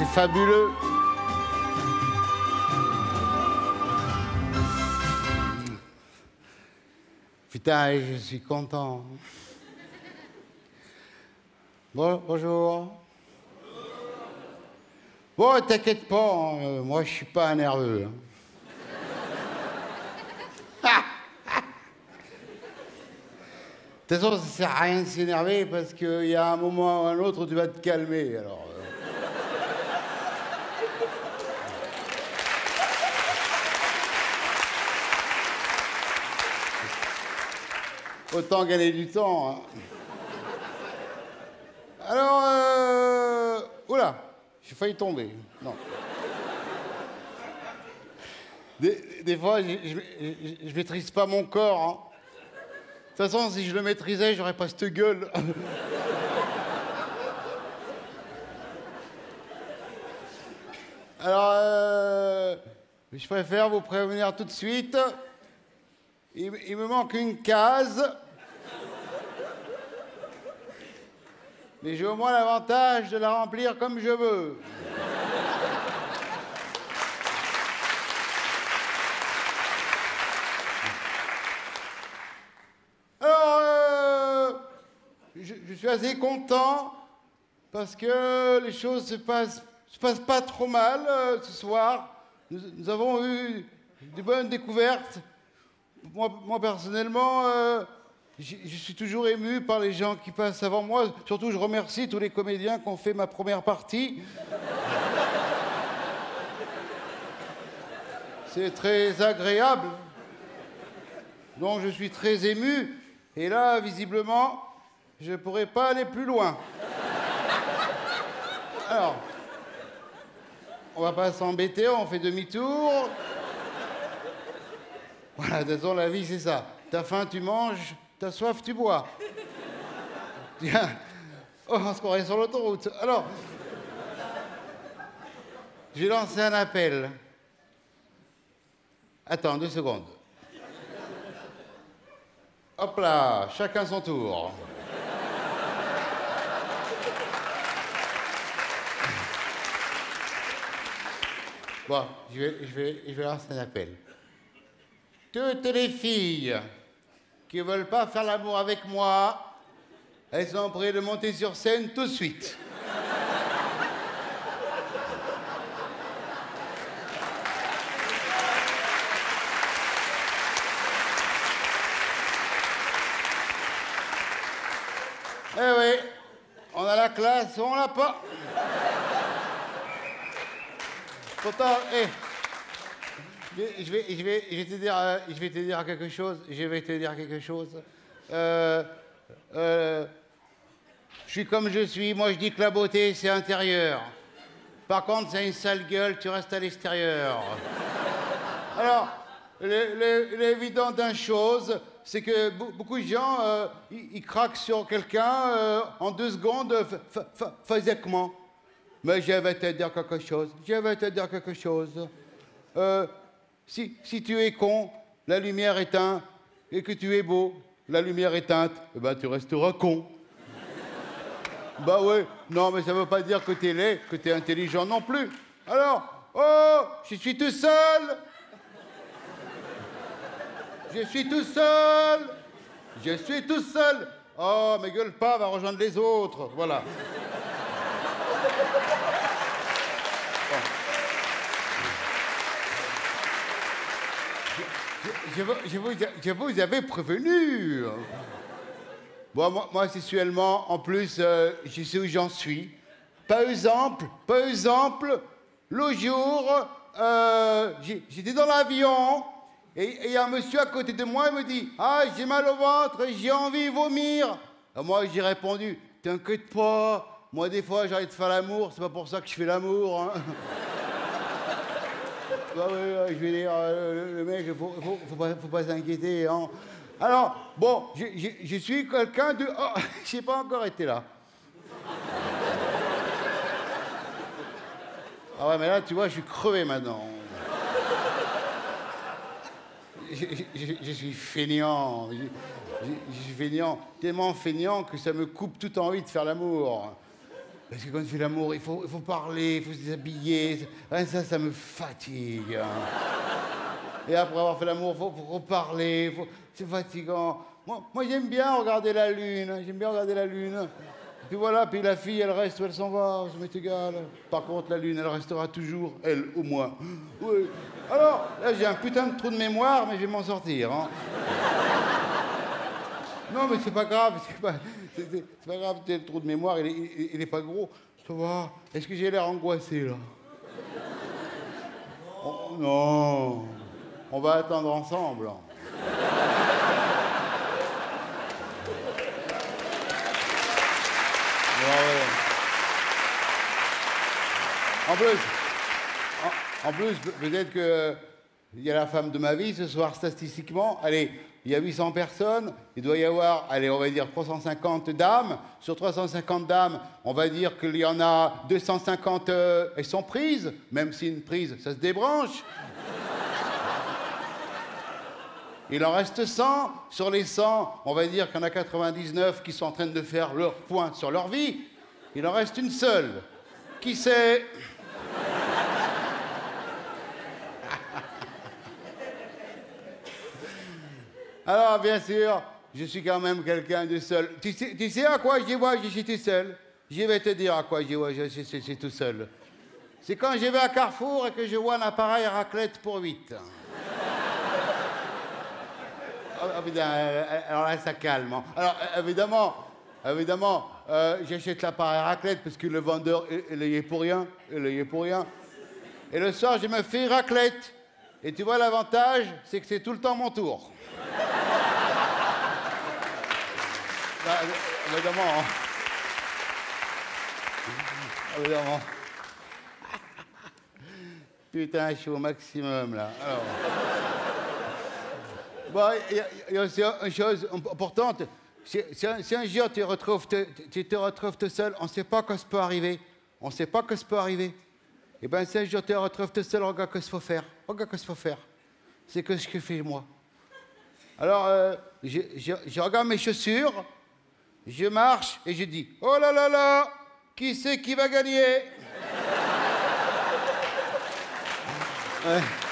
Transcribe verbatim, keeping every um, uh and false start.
fabuleux. Putain, je suis content. Bon, bonjour. Bon, t'inquiète pas, hein, moi je suis pas un nerveux. Hein. De toute façon, ça sert à rien de s'énerver parce qu'il y a un moment ou un autre où tu vas te calmer. Alors, euh... autant gagner du temps. Hein. Alors, euh... oula, j'ai failli tomber. Non. Des, des fois, je, je, je, je maîtrise pas mon corps. Hein. De toute façon, si je le maîtrisais, j'aurais pas cette gueule. Alors, euh, je préfère vous prévenir tout de suite. Il, il me manque une case. Mais j'ai au moins l'avantage de la remplir comme je veux. Alors, euh, je, je suis assez content parce que les choses se passent, se passent pas trop mal euh, ce soir. Nous, nous avons eu de bonnes découvertes. Moi, moi personnellement, euh, je, je suis toujours ému par les gens qui passent avant moi. Surtout, je remercie tous les comédiens qui ont fait ma première partie. C'est très agréable. Donc, je suis très ému. Et là, visiblement, je ne pourrais pas aller plus loin. Alors, on va pas s'embêter, on fait demi-tour. Voilà, de toute façon, la vie, c'est ça. T'as faim, tu manges, t'as soif, tu bois. Tiens, oh, on se croirait sur l'autoroute. Alors, j'ai lancé un appel. Attends, deux secondes. Hop là, chacun son tour. Bon, je vais, je vais, je vais lancer un appel. Toutes les filles qui ne veulent pas faire l'amour avec moi, elles sont prêtes de monter sur scène tout de suite. Eh oui, on a la classe ou on l'a pas. Pourtant, eh, je vais, je vais, je vais te dire, euh, je vais te dire quelque chose. Je vais te dire quelque chose. Euh, euh, je suis comme je suis. Moi, je dis que la beauté, c'est intérieur. Par contre, c'est une sale gueule. Tu restes à l'extérieur. Alors, l'évident d'une chose, c'est que beaucoup de gens, euh, ils, ils craquent sur quelqu'un euh, en deux secondes, physiquement. Mais je vais te dire quelque chose, je vais te dire quelque chose. Euh, si, si tu es con, la lumière éteinte, et que tu es beau, la lumière éteinte, eh ben tu resteras con. Bah ouais, non mais ça veut pas dire que t'es laid, que t'es intelligent non plus. Alors, oh, je suis tout seul. Je suis tout seul. Je suis tout seul. Oh, mais gueule pas, va rejoindre les autres. Voilà. Je, je, je, vous, je vous avais prévenu. Bon, moi, moi sexuellement, en plus, euh, je sais où j'en suis. Par exemple, par exemple, le jour, euh, j'étais dans l'avion et il y a un monsieur à côté de moi, il me dit « Ah, j'ai mal au ventre, j'ai envie de vomir. » Alors moi, j'ai répondu « T'inquiète pas, moi, des fois, j'arrête de faire l'amour, c'est pas pour ça que je fais l'amour. Hein. » Bah oui, je vais dire, le, le mec, il faut, faut, faut pas, faut pas s'inquiéter. Hein. Alors, bon, je, je, je suis quelqu'un de... Oh, je n'ai pas encore été là. Ah ouais, mais là, tu vois, je suis crevé maintenant. Je, je, je suis feignant. Je, je, je suis feignant, tellement feignant que ça me coupe toute envie de faire l'amour. Parce que quand tu fais l'amour, il faut, il faut parler, il faut se déshabiller. Rien ça, ça me fatigue. Hein. Et après avoir fait l'amour, il faut, faut reparler. Faut... C'est fatigant. Moi, moi j'aime bien regarder la lune. J'aime bien regarder la lune. Puis voilà, puis la fille, elle reste ou elle s'en va, ça m'est égal. Par contre, la lune, elle restera toujours, elle ou moi. Oui. Alors, là, j'ai un putain de trou de mémoire, mais je vais m'en sortir. Hein. Non, mais c'est pas grave, c'est pas, c'est, c'est, c'est pas grave, le trou de mémoire, il est, il, il est pas gros. Ça va. Est-ce que j'ai l'air angoissé, là? Oh, non. On va attendre ensemble. Hein. En plus, en, en plus, peut-être que il y a la femme de ma vie ce soir, statistiquement. Allez, il y a huit cents personnes, il doit y avoir, allez, on va dire trois cent cinquante dames. Sur trois cent cinquante dames, on va dire qu'il y en a deux cent cinquante, euh, elles sont prises, même si une prise, ça se débranche. Il en reste cent. Sur les cent, on va dire qu'il y en a quatre-vingt-dix-neuf qui sont en train de faire leur point sur leur vie. Il en reste une seule. Qui c'est? Alors, bien sûr, je suis quand même quelqu'un de seul. Tu sais, tu sais à quoi j'y vois, je suis tout seul? Je vais te dire à quoi j'y vois, je suis, je suis tout seul. C'est quand je vais à Carrefour et que je vois un appareil à raclette pour huit. Oh, putain, alors là, ça calme. Hein. Alors, évidemment, évidemment, euh, j'achète l'appareil à raclette parce que le vendeur, il y est pour rien. Il y est pour rien. Et le soir, je me fais raclette. Et tu vois, l'avantage, c'est que c'est tout le temps mon tour. Bah, évidemment. Hein. Évidemment. Putain, je suis au maximum, là. Alors... Bon, il y, y a aussi une chose importante. Si, si, un, si un jour tu, retrouves te, tu te retrouves tout seul, on ne sait pas quoi ça peut arriver. On ne sait pas quoi ça peut arriver. Eh bien, si un jour tu te retrouves tout seul, regarde ce qu'il faut faire. Regarde ce qu'il faut faire. C'est que ce que je fais moi. Alors, euh, je, je, je regarde mes chaussures, je marche et je dis « Oh là là là, qui c'est qui va gagner ?» Ouais.